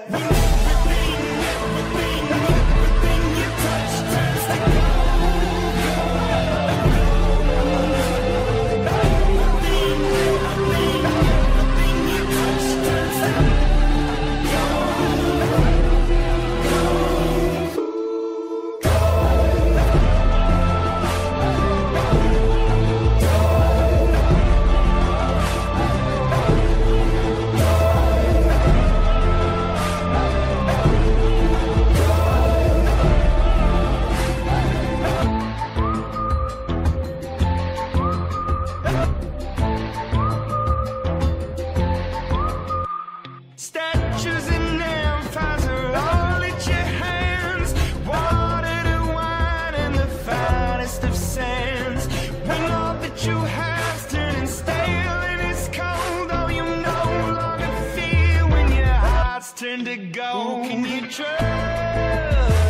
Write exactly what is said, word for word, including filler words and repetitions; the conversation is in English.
When everything, everything, everything you touch turns to gold. Everything, everything, everything you touch turns to gold. Statues and empires are all at your hands. Water to wine and the finest of sands. When all that you have's turning stale and it's cold, oh, you no longer feel when your heart's turned to gold. Who can you trust?